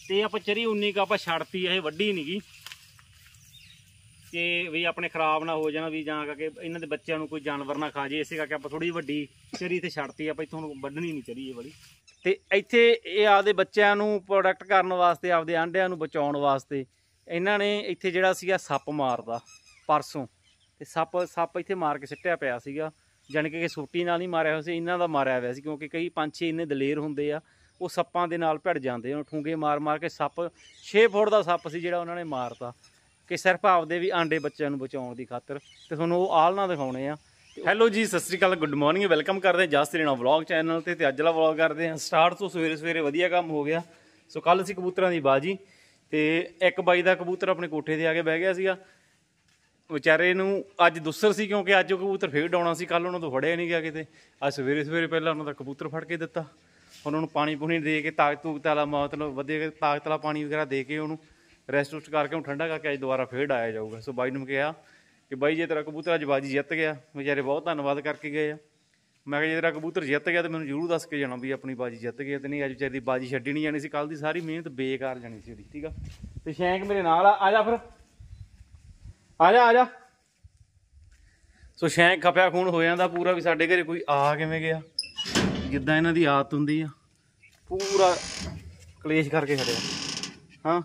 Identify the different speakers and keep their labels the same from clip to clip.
Speaker 1: ਤੇ ਆਪਾਂ ਚਰੀ 19 ਕ ਆਪਾਂ ਛੱਡਤੀ, ਇਹ ਵੱਡੀ ਨਹੀਂ ਗੀ ਕਿ ਵੀ ਆਪਣੇ ਖਰਾਬ ਨਾ ਹੋ ਜਾਣਾ ਵੀ ਜਾਂ ਕਰਕੇ ਇਹਨਾਂ ਦੇ ਬੱਚਿਆਂ ਨੂੰ ਕੋਈ ਜਾਨਵਰ ਨਾ ਖਾ ਜੇ। ਇਸੇ ਕਰਕੇ ਆਪਾਂ ਥੋੜੀ ਵੱਡੀ ਚਰੀ ਤੇ ਛੱਡਤੀ, ਆਪਾਂ ਇੱਥੋਂ ਵੱਢਣੀ ਨਹੀਂ ਚਰੀ ਇਹ ਵਾਲੀ। ਤੇ ਇੱਥੇ ਇਹ ਆਪਦੇ ਬੱਚਿਆਂ ਨੂੰ ਪ੍ਰੋਟੈਕਟ ਕਰਨ ਵਾਸਤੇ, ਆਪਦੇ ਆਂਡਿਆਂ ਨੂੰ ਬਚਾਉਣ ਵਾਸਤੇ ਇਹਨਾਂ ਨੇ ਇੱਥੇ ਜਿਹੜਾ ਸੀਗਾ ਸੱਪ ਮਾਰਦਾ ਪਰਸੋਂ, ਤੇ ਸੱਪ ਇੱਥੇ ਮਾਰ ਕੇ ਸਿੱਟਿਆ ਪਿਆ ਸੀਗਾ। ਜਾਣੀ ਕਿ ਸੋਟੀ ਨਾਲ ਨਹੀਂ ਮਾਰਿਆ ਹੋਇਆ ਸੀ, ਇਹਨਾਂ ਦਾ ਮਾਰਿਆ ਹੋਇਆ ਸੀ, ਕਿਉਂਕਿ ਕਈ ਪੰਛੀ ਇੰਨੇ ਦਲੇਰ ਹੁੰਦੇ ਆ, ਉਹ ਸੱਪਾਂ ਦੇ ਨਾਲ ਭਿੜ ਜਾਂਦੇ ਆ। ਠੂੰਗੇ ਮਾਰ ਕੇ ਸੱਪ 6 ਫੁੱਟ ਦਾ ਸੱਪ ਸੀ ਜਿਹੜਾ ਉਹਨਾਂ ਨੇ ਮਾਰਤਾ, ਕਿ ਸਿਰਫ ਆਪਦੇ ਵੀ ਆਂਡੇ ਬੱਚਿਆਂ ਨੂੰ ਬਚਾਉਣ ਦੀ ਖਾਤਰ। ਤੇ ਤੁਹਾਨੂੰ ਉਹ ਆਲ੍ਹਣਾ ਦਿਖਾਉਣੇ ਆ। ਹੈਲੋ ਜੀ, ਸਤਿ ਸ਼੍ਰੀ ਅਕਾਲ, ਗੁੱਡ ਮਾਰਨਿੰਗ, ਵੈਲਕਮ ਕਰਦੇ ਹਾਂ ਜਸ ਤੇਰੇ ਨਾਲ ਵਲੌਗ ਚੈਨਲ ਤੇ। ਅੱਜ ਵਾਲਾ ਵਲੌਗ ਕਰਦੇ ਹਾਂ ਸਟਾਰਟ ਤੋਂ ਸਵੇਰੇ ਵਧੀਆ ਕੰਮ ਹੋ ਗਿਆ। ਸੋ ਕੱਲ੍ਹ ਸੀ ਕਬੂਤਰਾਂ ਦੀ ਬਾਜੀ, ਤੇ ਇੱਕ ਬਾਈ ਦਾ ਕਬੂਤਰ ਆਪਣੇ ਕੋਠੇ ਤੇ ਆ ਕੇ ਬਹਿ ਗਿਆ ਸੀਗਾ। ਵਿਚਾਰੇ ਨੂੰ ਅੱਜ ਦੁੱਸਰ ਸੀ, ਕਿਉਂਕਿ ਅੱਜ ਉਹ ਕਬੂਤਰ ਫੇਰ ਡਾਉਣਾ ਸੀ, ਕੱਲ੍ਹ ਉਹਨਾਂ ਤੋਂ ਫੜਿਆ ਨਹੀਂ ਗਿਆ ਕਿਤੇ। ਅੱਜ ਸਵੇਰੇ ਪਹਿਲਾਂ ਉਹਨਾਂ ਦਾ ਕਬੂਤਰ ਫੜ ਕੇ ਦਿੱਤਾ। ਹੁਣ ਉਹਨੂੰ ਪਾਣੀ ਪੂਣੀ ਦੇ ਕੇ ਤਾਕਤ ਵਾਲਾ, ਮਤਲਬ ਵਧੀਆ ਤਾਕਤ ਵਾਲਾ ਪਾਣੀ ਵਗੈਰਾ ਦੇ ਕੇ ਉਹਨੂੰ ਰੈਸਟ ਰੁਸਟ ਕਰਕੇ ਉਹਨੂੰ ਠੰਡਾ ਕਰਕੇ ਅੱਜ ਦੁਬਾਰਾ ਫੇਰ ਆਇਆ ਜਾਊਗਾ। ਸੋ ਬਾਈ ਨੂੰ ਕਿਹਾ ਕਿ ਬਾਈ ਜੇ ਤੇਰਾ ਕਬੂਤਰ ਅੱਜ ਬਾਜੀ ਜਿੱਤ ਗਿਆ, ਵਿਚਾਰੇ ਬਹੁਤ ਧੰਨਵਾਦ ਕਰਕੇ ਗਏ ਆ। ਮੈਂ ਕਿਹਾ ਜੇ ਤੇਰਾ ਕਬੂਤਰ ਜਿੱਤ ਗਿਆ ਤਾਂ ਮੈਨੂੰ ਜ਼ਰੂਰ ਦੱਸ ਕੇ ਜਾਣਾ ਵੀ ਆਪਣੀ ਬਾਜੀ ਜਿੱਤ ਗਿਆ, ਤੇ ਨਹੀਂ ਅੱਜ ਵਿਚਾਰੀ ਦੀ ਬਾਜੀ ਛੱਡੀ ਨਹੀਂ ਜਾਣੀ ਸੀ। ਕੱਲ੍ਹ ਦੀ ਸਾਰੀ ਮਿਹਨਤ ਬੇਕਾਰ ਜਾਣੀ ਸੀ ਉਹਦੀ, ਠੀਕ ਆ। ਤੇ ਸ਼ੈਂਕ ਮੇਰੇ ਨਾਲ ਆ ਜਾ, ਫਿਰ ਆ ਜਾ। ਸੋ ਸ਼ੈਂਕ ਖਪਿਆ ਖੂਨ ਹੋ ਜਾਂਦਾ ਪੂਰਾ ਵੀ ਸਾਡੇ ਘਰੇ ਕੋਈ ਆ ਕਿਵੇਂ ਗਿਆ, ਜਿੱਦਾਂ ਇਹਨਾਂ ਦੀ ਆਦਤ ਹੁੰਦੀ ਆ, ਪੂਰਾ ਕਲੇਸ਼ ਕਰਕੇ ਖੜਿਆ। ਹਾਂ,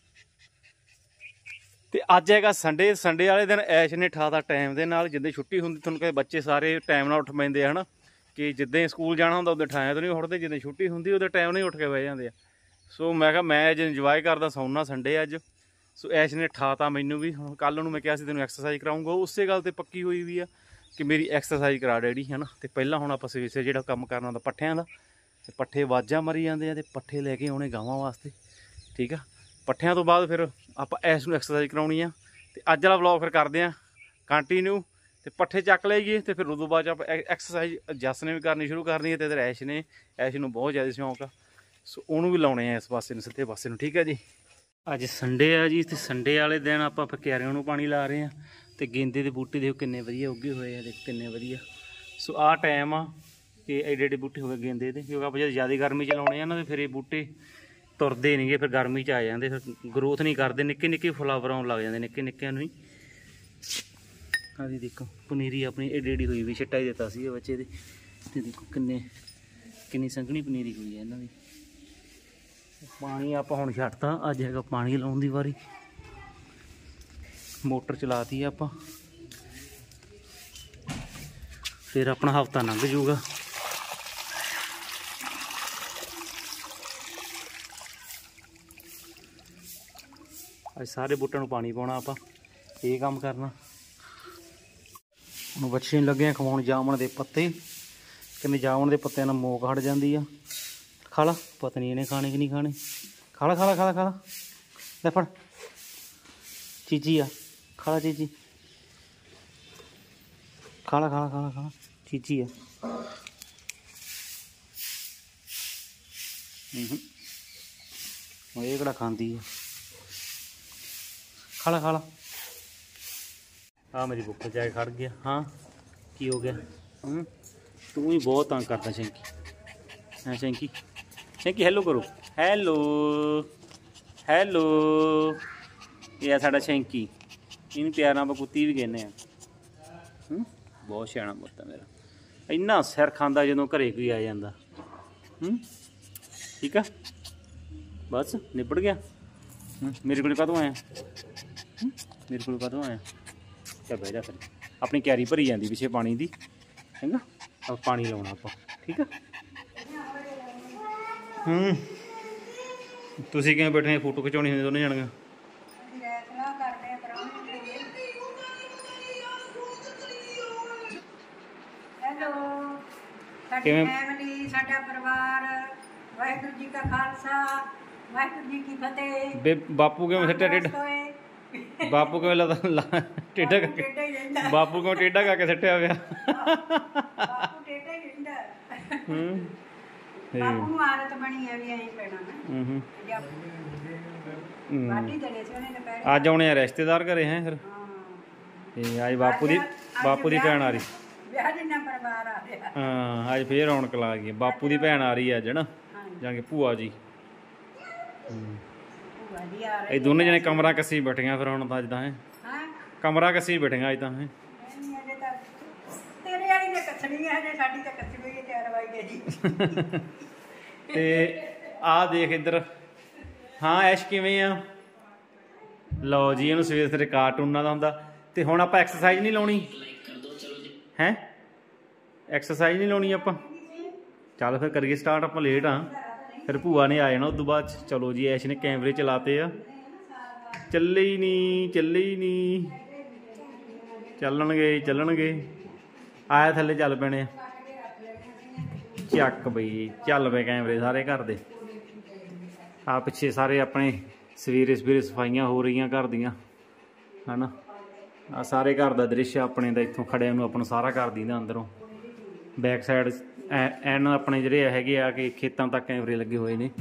Speaker 1: ਤੇ ਅੱਜ ਹੈਗਾ ਸੰਡੇ ਵਾਲੇ ਦਿਨ ਐਸ਼ ਨੇ ਠਾਤਾ ਟਾਈਮ ਦੇ ਨਾਲ। ਜਿੱਦਾਂ ਛੁੱਟੀ ਹੁੰਦੀ, ਤੁਹਾਨੂੰ ਕਹਿੰਦੇ ਬੱਚੇ ਸਾਰੇ ਟਾਈਮ ਨਾਲ ਉੱਠ ਪੈਂਦੇ ਆ, ਹੈ ਨਾ, ਕਿ ਜਿੱਦਾਂ ਸਕੂਲ ਜਾਣਾ ਹੁੰਦਾ ਉਦੋਂ ਠਾਇਆਂ ਤੋਂ ਨਹੀਂ ਉੱਠਦੇ, ਜਿੱਦਾਂ ਛੁੱਟੀ ਹੁੰਦੀ ਉਦੋਂ ਟਾਈਮ ਨਹੀਂ ਉੱਠ ਕੇ ਬਹਿ ਜਾਂਦੇ ਆ। ਸੋ ਮੈਂ ਕਿਹਾ ਮੈਂ ਅੱਜ ਇੰਜੋਏ ਕਰਦਾ, ਸੌਣਾ ਸੰਡੇ ਅੱਜ। ਸੋ ਐਸ਼ ਨੇ ਠਾਤਾ ਮੈਨੂੰ ਵੀ। ਹੁਣ ਕੱਲ੍ਹ ਨੂੰ ਮੈਂ ਕਿਹਾ ਸੀ ਤੈਨੂੰ ਐਕਸਰਸਾਈਜ਼ ਕਰਾਊਂਗਾ, ਉਸੇ ਗੱਲ 'ਤੇ ਪੱਕੀ ਹੋਈ ਵੀ ਆ ਕਿ ਮੇਰੀ ਐਕਸਰਸਾਈਜ਼ ਕਰਾ ਡੈਡੀ, ਹੈ ਨਾ। ਤੇ ਪਹਿਲਾਂ ਹੁਣ ਆਪਾਂ ਸਵੇਰੇ ਜਿਹੜਾ ਕੰਮ ਕਰਨਾ ਹੁੰਦਾ ਪੱਠਿਆਂ ਦਾ, ਤੇ ਪੱਠੇ ਆਵਾਜ਼ਾਂ ਮਰੀ ਜਾਂਦੇ ਆ, ਤੇ ਪੱਠੇ ਲੈ ਕੇ ਆਉਣੇ ਗਾਵਾਂ ਵਾਸਤੇ, ਠੀਕ ਆ। ਪੱਠਿਆਂ ਤੋਂ ਬਾਅਦ ਫਿਰ ਆਪਾਂ ਐਸ਼ ਨੂੰ ਐਕਸਰਸਾਈਜ਼ ਕਰਾਉਣੀ ਆ। ਤੇ ਅੱਜ ਵਾਲਾ ਵਲੌਗ ਫਿਰ ਕਰਦੇ ਹਾਂ ਕੰਟੀਨਿਊ। ਤੇ ਪੱਠੇ ਚੱਕ ਲਈਏ, ਤੇ ਫਿਰ ਉਦੋਂ ਬਾਅਦ ਆਪਾਂ ਐਕਸਰਸਾਈਜ਼ ਜੱਸ ਨੇ ਵੀ ਕਰਨੀ ਸ਼ੁਰੂ ਕਰਨੀ ਹੈ, ਤੇ ਇੱਧਰ ਐਸ਼ ਨੂੰ ਬਹੁਤ ਜ਼ਿਆਦਾ ਸ਼ੌਂਕ ਆ। ਸੋ ਉਹਨੂੰ ਵੀ ਲਾਉਣੇ ਆ ਇਸ ਪਾਸੇ ਨੂੰ, ਸਿੱਧੇ ਪਾਸੇ ਨੂੰ, ਠੀਕ ਹੈ ਜੀ। ਅੱਜ ਸੰਡੇ ਆ ਜੀ, ਤੇ ਸੰਡੇ ਵਾਲੇ ਦਿਨ ਆਪਾਂ ਕਿਆਰੀਆਂ ਨੂੰ ਪਾਣੀ ਲਾ ਰਹੇ ਹਾਂ। ਤੇ ਗੇਂਦੇ ਦੇ ਬੂਟੇ ਦੇਖੋ ਕਿੰਨੇ ਵਧੀਆ ਉੱਗੇ ਹੋਏ ਆ, ਦੇਖ ਕਿੰਨੇ ਵਧੀਆ। ਸੋ ਆਹ ਟਾਈਮ ਆ ਕਿ ਐਡੇ ਬੂਟੇ ਹੋ ਗਏ ਗੇਂਦੇ ਦੇ, ਕਿਉਂਕਿ ਆਪਾਂ ਜਦ ਜ਼ਿਆਦਾ ਗਰਮੀ 'ਚ ਲਾਉਣੇ ਆ ਨਾ, ਤੇ ਫਿਰ ਇਹ ਬੂਟੇ ਤੁਰਦੇ ਨਹੀਂਗੇ, ਫਿਰ ਗਰਮੀ 'ਚ ਆ ਜਾਂਦੇ, ਫਿਰ ਗਰੋਥ ਨਹੀਂ ਕਰਦੇ, ਨਿੱਕੇ ਫਲਾਵਰ ਆਉਣ ਲੱਗ ਜਾਂਦੇ ਨਿੱਕਿਆਂ ਨੂੰ ਹੀ। ਆਹ ਦੇਖੋ ਪਨੀਰੀ ਆਪਣੀ ਏਡੀ ਹੋਈ ਵੀ, ਛਿੱਟਾ ਹੀ ਦਿੱਤਾ ਸੀ ਬੱਚੇ ਦੇ। ਤੇ ਦੇਖੋ ਕਿੰਨੀ ਸੰਘਣੀ ਪਨੀਰੀ ਹੋਈ ਹੈ ਇਹਨਾਂ ਦੀ। ਪਾਣੀ ਆਪਾਂ ਹੁਣ ਛੱਡਤਾ, ਅੱਜ ਹੈਗਾ ਪਾਣੀ ਲਾਉਣ ਦੀ ਵਾਰੀ। ਮੋਟਰ ਚਲਾਤੀ ਆਪਾਂ, ਫਿਰ ਆਪਣਾ ਹਫ਼ਤਾ ਲੰਘ ਜਾਊਗਾ। ਅੱਜ ਸਾਰੇ ਬੂਟਿਆਂ ਨੂੰ ਪਾਣੀ ਪਾਉਣਾ ਆਪਾਂ, ਇਹ ਕੰਮ ਕਰਨਾ। ਹੁਣ ਬੱਚੇ ਨੂੰ ਲੱਗੇ ਆ ਖਵਾਉਣ ਜਾਮਣ ਦੇ ਪੱਤੇ। ਕਹਿੰਦੇ ਜਾਮਣ ਦੇ ਪੱਤਿਆਂ ਨਾਲ ਮੋਕ ਹਟ ਜਾਂਦੀ ਆ। ਖਾ ਲਾ, ਪਤਾ ਨਹੀਂ ਇਹਨੇ ਖਾਣੇ ਕਿ ਨਹੀਂ ਖਾਣੇ। ਖਾ ਲਾ ਲੈ ਫੜ, ਚੀਜੀ ਆ, ਖਾ ਲਾ ਚੀਜੀ, ਖਾ ਲਾ ਚੀਜੀ ਆ। ਇਹ ਕਿਹੜਾ ਖਾਂਦੀ ਆ, ਖਾ ਲਾ। ਆ ਮੇਰੀ ਭੁੱਖ ਜਾ ਕੇ ਖੜ ਗਿਆ। ਹਾਂ ਕੀ ਹੋ ਗਿਆ? ਤੂੰ ਹੀ ਬਹੁਤ ਤੰਗ ਕਰਦਾ ਸ਼ੈਂਕੀ। ਹਾਂ ਸ਼ੈਂਕੀ ਹੈਲੋ ਕਰੋ, ਹੈਲੋ। ਇਹ ਆ ਸਾਡਾ ਸ਼ੈਂਕੀ, ਇਹਨੂੰ ਪਿਆਰ ਨਾਲ ਆਪਾਂ ਕੁੱਤੀ ਵੀ ਕਹਿੰਦੇ ਆ। ਬਹੁਤ ਸਿਆਣਾ ਪੁੱਤ ਆ ਮੇਰਾ, ਇੰਨਾ ਸਿਰ ਖਾਂਦਾ ਜਦੋਂ ਘਰੇ ਕੋਈ ਆ ਜਾਂਦਾ। ਠੀਕ ਆ, ਬਸ ਨਿਬੜ ਗਿਆ। ਮੇਰੇ ਕੋਲ ਕਦੋਂ ਆਇਆ? ਚੱਲ ਬਹਿ ਜਾ ਫਿਰ। ਆਪਣੀ ਕਿਆਰੀ ਭਰੀ ਜਾਂਦੀ ਪਿੱਛੇ ਪਾਣੀ ਦੀ, ਚੰਗਾ। ਆਪਾਂ ਪਾਣੀ ਲਾਉਣਾ ਆਪਾਂ, ਠੀਕ ਆ। ਤੁਸੀਂ ਕਿਵੇਂ ਬੈਠੇ? ਫੋਟੋ ਖਿਚਾਉਣੀ ਹੁੰਦੀ ਦੋਨੇ ਜਾਣੀਆਂ?
Speaker 2: ਕਿਵੇਂ ਸਾਡਾ ਪਰਿਵਾਰ, ਵਾਹਿਗੁਰੂ ਜੀ ਕਾ ਖਾਲਸਾ, ਵਾਹਿਗੁਰੂ ਜੀ ਕੀ ਫਤਿਹ।
Speaker 1: ਬਾਪੂ ਕਿਵੇਂ ਸੱਟਿਆ ਟੇਢਾ? ਬਾਪੂ ਕਿਵੇਂ ਟੇਢਾ ਕਰਕੇ? ਬਾਪੂ ਕਿਵੇਂ ਟੇਢਾ ਕਰਕੇ ਸੱਟਿਆ ਪਿਆ?
Speaker 2: ਬਾਪੂ ਟੇਢਾ ਹੀ ਰਹਿੰਦਾ। ਬਾਪੂ ਨੂੰ ਆਦਤ ਬਣੀ ਹੈ ਵੀ ਐਂ ਪੈਣਾ ਨਾ। ਵਾਢੀ ਦੇਣੇ ਸੀ ਉਹਨੇ ਦੁਪਹਿਰੇ।
Speaker 1: ਅੱਜ ਆਉਣੇ ਆ ਰਿਸ਼ਤੇਦਾਰ ਘਰੇ ਹੈ ਫਿਰ? ਤੇ ਅੱਜ ਬਾਪੂ ਦੀ ਭੈਣ ਆ ਰਹੀ।
Speaker 2: ਵਿਆਹ ਜਿੰਨਾ ਪਰਿਵਾਰ ਆ ਰਿਹਾ।
Speaker 1: ਹਾਂ, ਅੱਜ ਫੇਰ ਰੌਣਕ ਲਾ ਗਈ। ਬਾਪੂ ਦੀ ਭੈਣ ਆ ਰਹੀ ਅੱਜ ਨਾ, ਜਾ ਕੇ ਭੂਆ ਜੀ।
Speaker 2: ਵਧੀਆ
Speaker 1: ਇਹ ਦੋਨੇ ਜਣੇ ਕਮਰਾ ਕੱਸੀ ਬੈਠੀਆਂ ਫਿਰ ਹੁਣ ਤਾਂ ਜਿੱਦਾਂ ਹੈ
Speaker 2: ਹਾਂ
Speaker 1: ਕਮਰਾ ਕੱਸੀ ਬੈਠੀਆਂ ਅੱਜ ਤਾਂ ਹੈ
Speaker 2: ਨਹੀਂ ਅਜੇ ਤਾਂ ਤੇਰੇ ਵਾਲੀ ਨੇ ਕੱਸਣੀ ਹੈ ਜੇ ਸਾਡੀ ਤਾਂ ਕੱਸੀ ਹੋਈ ਹੈ 4 ਵਜੇ ਜੀ
Speaker 1: ਤੇ ਆਹ ਦੇਖ ਇੱਧਰ ਹਾਂ ਐਸ਼ ਕਿਵੇਂ ਆ ਲਓ ਜੀ ਇਹਨੂੰ ਸਵੇਰੇ ਸਵੇਰੇ ਕਾਰਟੂਨਾਂ ਦਾ ਹੁੰਦਾ ਤੇ ਹੁਣ ਆਪਾਂ ਐਕਸਰਸਾਈਜ਼ ਨਹੀਂ ਲਾਉਣੀ ਹੈ ਐਕਸਰਸਾਈਜ਼ ਨਹੀਂ ਲਾਉਣੀ ਆਪਾਂ ਚੱਲ ਫਿਰ ਕਰੀਏ ਸਟਾਰਟ ਆਪਾਂ ਲੇਟ ਆ ਫਿਰ ਭੂਆ ਨੇ ਆ ਜਾਣਾ ਉਸ ਤੋਂ ਬਾਅਦ ਚਲੋ ਜੀ ਐਸ਼ ਨੇ ਕੈਮਰੇ ਚਲਾਤੇ ਆ ਚੱਲੇ ਹੀ ਨਹੀਂ ਚੱਲਣਗੇ ਆਇਆ ਥੱਲੇ ਚੱਲ ਪੈਣੇ ਆ ਚੱਕ ਬਈ ਚੱਲ ਪਏ ਕੈਮਰੇ ਸਾਰੇ ਘਰ ਦੇ ਆ ਪਿੱਛੇ ਸਾਰੇ ਆਪਣੇ ਸਵੇਰੇ ਸਫਾਈਆਂ ਹੋ ਰਹੀਆਂ ਘਰ ਦੀਆਂ ਹਨਾ ਆ ਸਾਰੇ ਘਰ ਦਾ ਦ੍ਰਿਸ਼ ਆਪਣੇ ਦਾ ਇੱਥੋਂ ਖੜਿਆਂ ਨੂੰ ਆਪਾਂ ਨੂੰ ਸਾਰਾ ਘਰ ਦੀ ਦਾ ਅੰਦਰੋਂ ਬੈਕ ਸਾਈਡ ਐਨ ਆਪਣੇ ਜਿਹੜੇ ਹੈਗੇ ਆ ਕਿ ਖੇਤਾਂ ਤੱਕ ਕੈਮਰੇ ਲੱਗੇ ਹੋਏ ਨੇ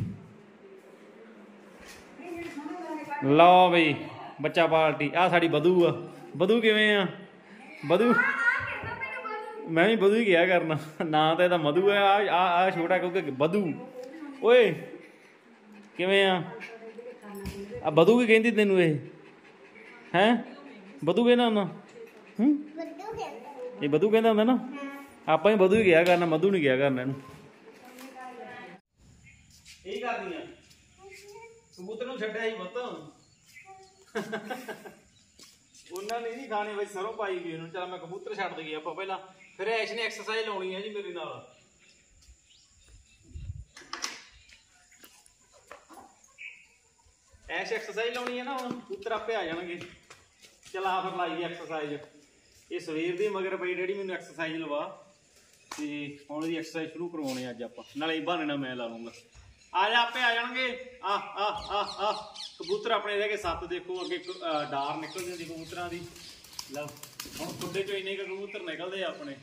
Speaker 1: ਲਓ ਬਈ ਬੱਚਾ ਪਾਰਟੀ ਆ ਸਾਡੀ ਬਧੂ ਆ ਬਧੂ ਕਿਵੇਂ ਆ ਬਧੂ ਮੈਂ ਵੀ ਬਧੂ ਹੀ ਕਿਹਾ ਕਰਨਾ ਨਾਂ ਤਾਂ ਇਹਦਾ ਮਧੂ ਹੈ ਆ ਛੋਟਾ ਕਿਉਂਕਿ ਬਧੂ ਓਏ ਕਿਵੇਂ ਆ ਬਧੂ ਕੀ ਕਹਿੰਦੀ ਤੈਨੂੰ ਇਹ ਹੈਂ ਬਧੂ ਕਹਿੰਦਾ ਹੁੰਦਾ ਇਹ ਬਧੂ ਕਹਿੰਦਾ ਹੁੰਦਾ ਨਾ ਆਪਾਂ ਹੀ ਬਧੂ ਹੀ ਕਿਹਾ ਕਰਨਾ ਮਧੂ ਨਹੀਂ ਕਿਹਾ ਕਰਨਾ ਇਹਨੂੰ ਇਹ ਕਰਦੀ ਆ ਕਬੂਤਰ ਨੂੰ ਛੱਡਿਆ ਸੀ ਪੁੱਤ ਉਹਨਾਂ ਨੇ ਨਹੀਂ ਖਾਣੇ ਵਿੱਚ ਸਰੋਂ ਪਾਈ ਗਈ ਉਹਨੂੰ ਚੱਲ ਮੈਂ ਕਬੂਤਰ ਛੱਡ ਦਈਏ ਆਪਾਂ ਪਹਿਲਾਂ ਫਿਰ ਐਸ਼ ਨੇ ਐਕਸਰਸਾਈਜ਼ ਲਾਉਣੀ ਹੈ ਜੀ ਮੇਰੇ ਨਾਲ ਐਸ਼ ਐਕਸਰਸਾਈਜ਼ ਲਾਉਣੀ ਹੈ ਨਾ ਹੁਣ ਕਬੂਤਰ ਆਪੇ ਆ ਜਾਣਗੇ ਚਲ ਆ ਫਿਰ ਲਾਈਏ ਐਕਸਰਸਾਈਜ਼ ਇਹ ਸਵੇਰ ਦੀ ਮਗਰ ਪਈ ਡੈਡੀ ਮੈਨੂੰ ਐਕਸਰਸਾਈਜ਼ ਲਵਾ ਤੇ ਹੁਣ ਇਹਦੀ ਐਕਸਰਸਾਈਜ਼ ਸ਼ੁਰੂ ਕਰਵਾਉਣੀ ਅੱਜ ਆਪਾਂ ਨਾਲੇ ਬਹਾਨੇ ਨਾਲ ਮੈਂ ਲਾ ਲੂੰਗਾ ਆ ਜਾ ਆਪੇ ਆ ਜਾਣਗੇ ਆ ਕਬੂਤਰ ਆਪਣੇ ਰਹਿ ਗਏ 7 ਦੇਖੋ ਅੱਗੇ ਡਾਰ ਨਿਕਲ ਜਾਂਦੀ ਕਬੂਤਰਾਂ ਦੀ ਲਓ ਹੁਣ ਖੁੱਡੇ ਚੋਂ ਇੰਨੇ ਕਬੂਤਰ ਨਿਕਲਦੇ ਆ ਆਪਣੇ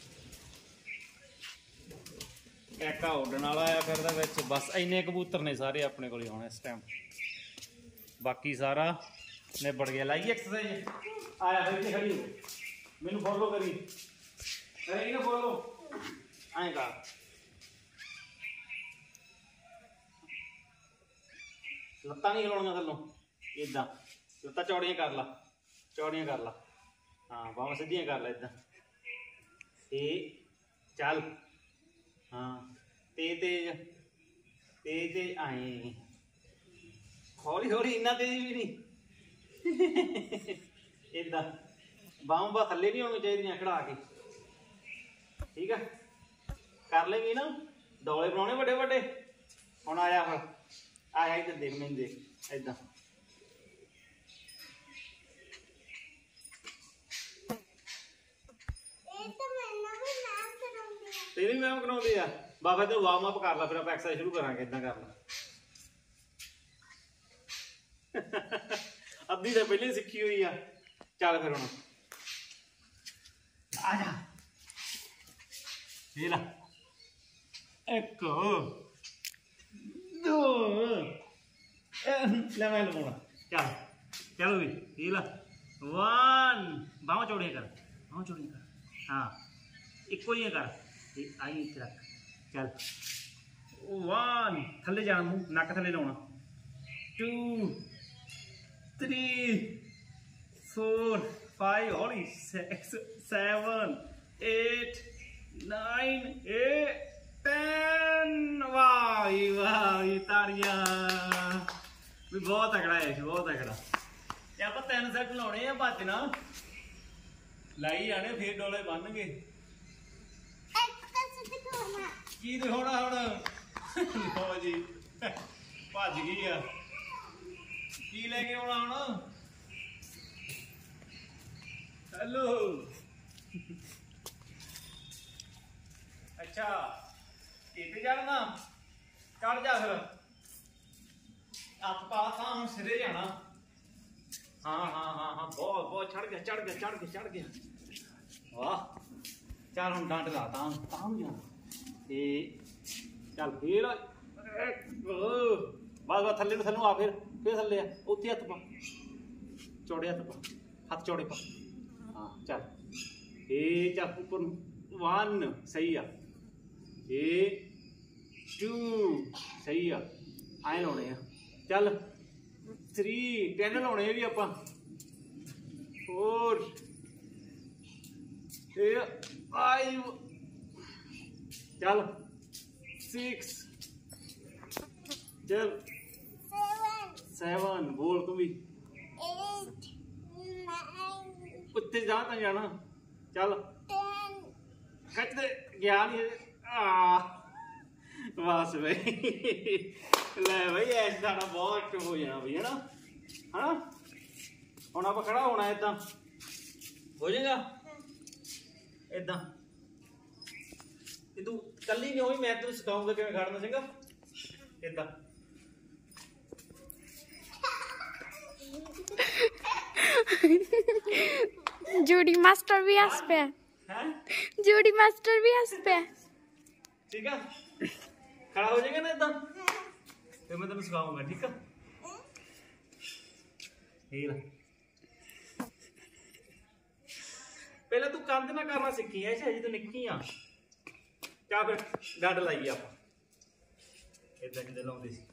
Speaker 1: ਐਕਾ ਉੱਡਣ ਵਾਲਾ ਆ ਫਿਰ ਇਹਦੇ ਵਿੱਚ ਬਸ ਇੰਨੇ ਕਬੂਤਰ ਨੇ ਸਾਰੇ ਆਪਣੇ ਕੋਲ ਹੁਣ ਇਸ ਟਾਈਮ ਬਾਕੀ ਸਾਰਾ ਨਿਬੜ ਗਿਆ ਲਾਈਏ ਐਕਸਰਸਾਈਜ਼ ਆਇਆ ਫਿਰ ਇੱਥੇ ਖੜੀ ਹੋ ਮੈਨੂੰ ਫੋਲੋ ਕਰੀ ਕਰੀ ਨਾ ਫੋਲੋ ਐਂ ਕਰ ਲੱਤਾਂ ਨਹੀਂ ਹਿਲਾਉਣੀਆਂ ਥੱਲੋਂ ਇਦਾਂ ਲੱਤਾਂ ਚੌੜੀਆਂ ਕਰ ਲਾ ਹਾਂ ਬਾਹਾਂ ਸਿੱਧੀਆਂ ਕਰ ਲੈ ਇਦਾਂ ਤੇ ਚੱਲ ਹਾਂ ਤੇਜ਼ ਆਏ ਹੌਲੀ ਇੰਨਾ ਤੇਜ਼ ਵੀ ਨਹੀਂ ਇਦਾਂ ਬਾਹਾਂ ਥੱਲੇ ਨਹੀਂ ਹੋਣੀਆਂ ਚਾਹੀਦੀਆਂ ਖੜਾ ਕੇ ਠੀਕ ਆ ਕਰ ਲੈਂਗੀ ਨਾ ਡੋਲੇ ਬਣਾਉਣੇ ਵੱਡੇ ਵੱਡੇ ਹੁਣ ਆਇਆ ਫਿਰ ਆਇਆ ਇੱਧਰ ਦੇਖ ਮੈਨੂੰ ਦੇਖ ਏਦਾਂ ਤੇਰੀ ਮੈਮ ਕਰਾਉਂਦੀ ਆ ਬਾਬਾ ਤੈਨੂੰ ਵਾਰਮ ਅਪ ਕਰ ਲਾ ਫਿਰ ਆਪਾਂ ਐਕਸਰਸਾਈਜ਼ ਸ਼ੁਰੂ ਕਰਾਂਗੇ ਏਦਾਂ ਕਰਨਾ ਅੱਧੀ ਤਾਂ ਪਹਿਲੇ ਸਿੱਖੀ ਹੋਈ ਆ ਚੱਲ ਫਿਰ ਹੁਣ ਆ ਜਾ ਇਹ ਲਾ 1 2 ਲੈ ਮੈਂ ਲਵਾਉਣਾ ਚਲੋ ਵੀ ਇਹ ਲਾ 1 ਬਾਹਾਂ ਚੌੜੀਆਂ ਕਰ ਹਾਂ ਇੱਕੋ ਹੀ ਕਰ ਇਹ ਆਈ ਇੱਥੇ ਰੱਖ ਚੱਲ 1 ਥੱਲੇ ਜਾਣਾ ਮੂੰਹ ਨੱਕ ਥੱਲੇ ਲਾਉਣਾ 2 3 4 5 ਹੌਲੀ 6 7 8 9 10 ਵਾਹ ਤਾੜੀਆਂ ਵੀ ਬਹੁਤ ਤਕੜਾ ਹੈ ਬਹੁਤ ਤਕੜਾ ਤੇ ਆਪਾਂ 3 ਸੈੱਟ ਲਾਉਣੇ ਆ ਭੱਜਣਾ ਲਾਈ ਜਾਣੇ ਫੇਰ ਡੋਲੇ ਬੰਨਗੇ ਕੀ ਦਿਖਾਉਣਾ ਹੁਣ ਲੋ ਜੀ ਭੱਜ ਗਈ ਆ ਕੀ ਲੈ ਕੇ ਆਉਣਾ ਹੁਣ ਹੈਲੋ ਅੱਛਾ ਕਿੱਥੇ ਜਾਣਾ ਚੜ ਜਾ ਫਿਰ ਹੱਥ ਪਾ ਤਾਂ ਹੁਣ ਸਿਰੇ ਜਾਣਾ ਹਾਂ ਬਹੁਤ ਚੜ ਗਿਆ ਵਾਹ ਚੱਲ ਹੁਣ ਡੰਡ ਲਾ ਤਾਂ ਨੂੰ ਜਾਣਾ ਤੇ ਚੱਲ ਫੇਰ ਬਸ ਥੱਲੇ ਨੂੰ ਥੱਲੋਂ ਆ ਫੇਰ ਥੱਲੇ ਆ ਉੱਥੇ ਹੱਥ ਪਾ ਚੌੜੇ ਹੱਥ ਚੌੜੇ ਪਾ ਹਾਂ ਚੱਲ ਇਹ ਚੱਲ ਉੱਪਰ ਨੂੰ 1 ਸਹੀ ਆ ਇਹ 2 ਸਹੀ ਆ ਐਂ ਲਾਉਣੇ ਆ ਚੱਲ 3 10 ਲਾਉਣੇ ਵੀ ਆਪਾਂ 4 5 चल 6 चल 7 बोल तू भी
Speaker 3: 8 9
Speaker 1: उत्ते जा ता जाना चल
Speaker 3: 10
Speaker 1: कट दे गया नहीं बस भाई ले भाई ऐसा साडा बहुत एक्टिव हो जाना भाई है ना हुण आप खड़ा होना इदा हो जाएगा इदा तू कली नहीं होई मैं तेन सिखाऊंगा कि खड़ना चंगा इदा
Speaker 3: जूडी मास्टर भी हंस पे
Speaker 1: हैं
Speaker 3: जूडी मास्टर भी हंस पे
Speaker 1: ठीक है खड़ा हो जाएगा ना इदा फिर मैं तेन सिखाऊंगा ठीक है ये ला पहले तू कंध ना करना सीखी है शायद तू निक्की आ क्या फिर गंढ लाइए आप इदा कि लाउंदे सी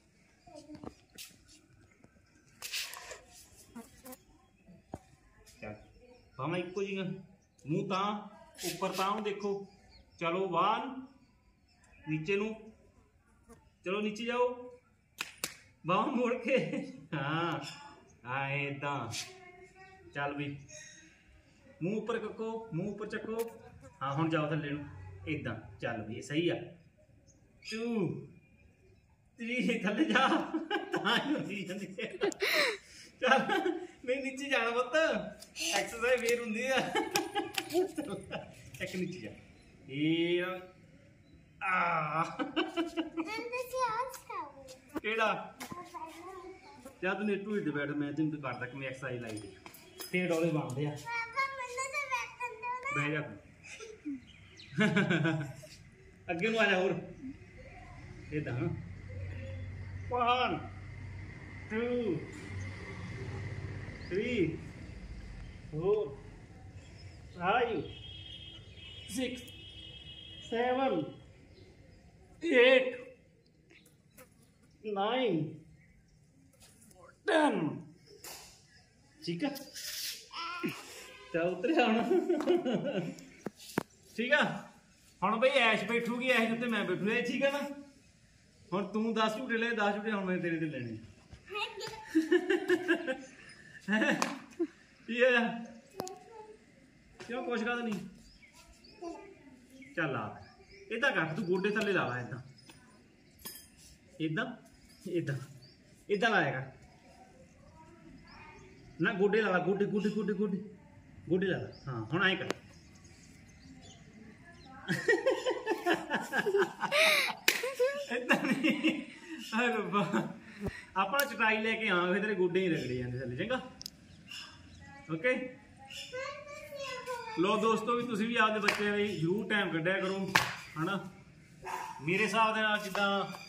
Speaker 1: चल भावे इको जी मुंह ता ऊपर ता देखो चलो 1 नीचे नू चलो नीचे जाओ बाह मोड़ के हाँ इदा चल भी मुंह ऊपर कको मुंह ऊपर चको हाँ हुण जाओ थल्ले नू इदा चल भी सही है 2 3 थल्ले जा चल नहीं नीचे जाना पुत्त एक्सरसाइज फिर हुंदी है एक नीचे जा ये केड़ा जा तू नीटू हिट बैठ मैं तेन कर तक मैं एक्सरसाइज लाई दी ते डोले बनदे आ बह जा अगे नू आ जा होर इदा 1 2 3 4 5 6 7 8 9 10 ठीक है चल उतरे आना ठीक है हम भाई ऐश बैठूगी ऐश उत्ते मैं बैठूगा ठीक है ना हम तू 10 झूटे ले 10 झूटे हम मैं तेरे ते लेने ये क्यों कुछ गल नहीं चल आ इदा कर तू गोडे थले ला ला इदा इदा इदा इदा लाया कर ना गोडे ला ला गोडे गोडे गोडे गोडे गोडे ला ला हाँ हुण आए कर इदा नहीं अपना चटाई लेके आवे तेरे गोडे ही रगड़े जाते थले चंगा ओके लो दोस्तों भी तुसीं भी आपदे बच्चे लई जरूर टाइम कड्ढिया करो है ना मेरे हिसाब दे नाल जिद्दां